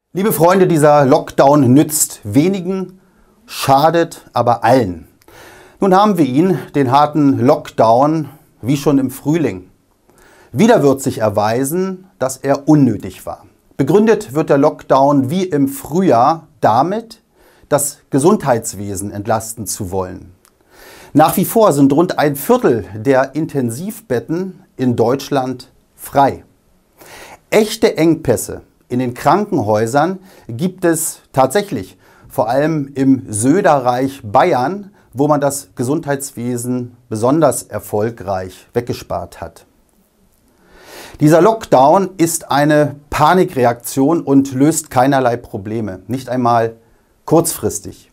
Liebe Freunde, dieser Lockdown nützt wenigen, schadet aber allen. Nun haben wir ihn, den harten Lockdown, wie schon im Frühling. Wieder wird sich erweisen, dass er unnötig war. Begründet wird der Lockdown wie im Frühjahr damit, das Gesundheitswesen entlasten zu wollen. Nach wie vor sind rund ein Viertel der Intensivbetten in Deutschland frei. Echte Engpässe in den Krankenhäusern gibt es tatsächlich, vor allem im Söderreich Bayern, wo man das Gesundheitswesen besonders erfolgreich weggespart hat. Dieser Lockdown ist eine Panikreaktion und löst keinerlei Probleme, nicht einmal kurzfristig.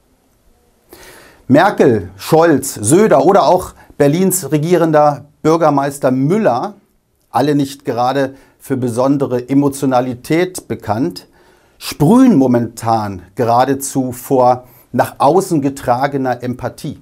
Merkel, Scholz, Söder oder auch Berlins regierender Bürgermeister Müller, alle nicht gerade für besondere Emotionalität bekannt, sprühen momentan geradezu vor nach außen getragener Empathie.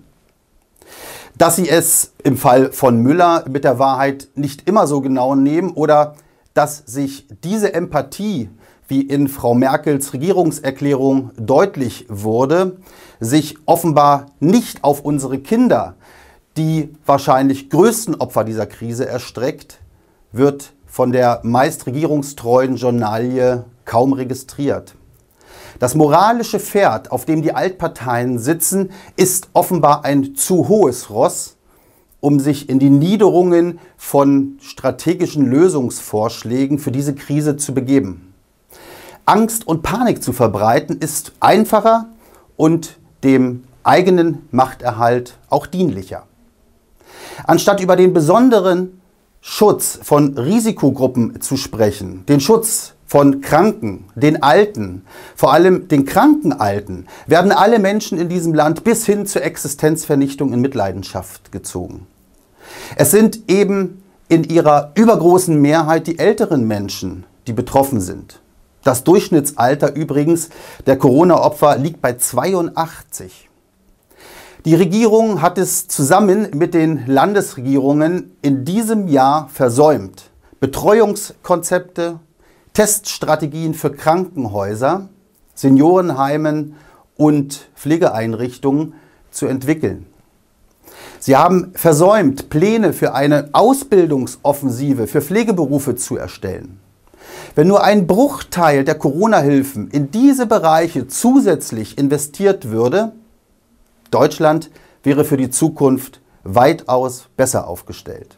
Dass sie es im Fall von Müller mit der Wahrheit nicht immer so genau nehmen oder dass sich diese Empathie, wie in Frau Merkels Regierungserklärung deutlich wurde, sich offenbar nicht auf unsere Kinder, die wahrscheinlich größten Opfer dieser Krise, erstreckt, wird von der meist regierungstreuen Journalie kaum registriert. Das moralische Pferd, auf dem die Altparteien sitzen, ist offenbar ein zu hohes Ross, um sich in die Niederungen von strategischen Lösungsvorschlägen für diese Krise zu begeben. Angst und Panik zu verbreiten ist einfacher und dem eigenen Machterhalt auch dienlicher. Anstatt über den besonderen Schutz von Risikogruppen zu sprechen, den Schutz von Kranken, den Alten, vor allem den kranken Alten, werden alle Menschen in diesem Land bis hin zur Existenzvernichtung in Mitleidenschaft gezogen. Es sind eben in ihrer übergroßen Mehrheit die älteren Menschen, die betroffen sind. Das Durchschnittsalter übrigens der Corona-Opfer liegt bei 82. Die Regierung hat es zusammen mit den Landesregierungen in diesem Jahr versäumt, Betreuungskonzepte, Teststrategien für Krankenhäuser, Seniorenheimen und Pflegeeinrichtungen zu entwickeln. Sie haben versäumt, Pläne für eine Ausbildungsoffensive für Pflegeberufe zu erstellen. Wenn nur ein Bruchteil der Corona-Hilfen in diese Bereiche zusätzlich investiert würde, Deutschland wäre für die Zukunft weitaus besser aufgestellt.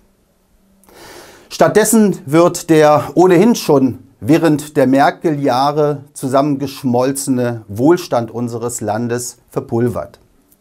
Stattdessen wird der ohnehin schon während der Merkel-Jahre zusammengeschmolzene Wohlstand unseres Landes verpulvert.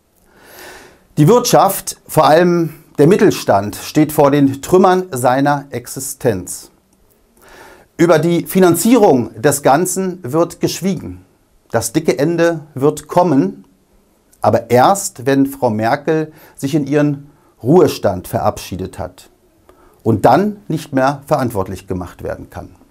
Die Wirtschaft, vor allem der Mittelstand, steht vor den Trümmern seiner Existenz. Über die Finanzierung des Ganzen wird geschwiegen. Das dicke Ende wird kommen, aber erst, wenn Frau Merkel sich in ihren Ruhestand verabschiedet hat und dann nicht mehr verantwortlich gemacht werden kann.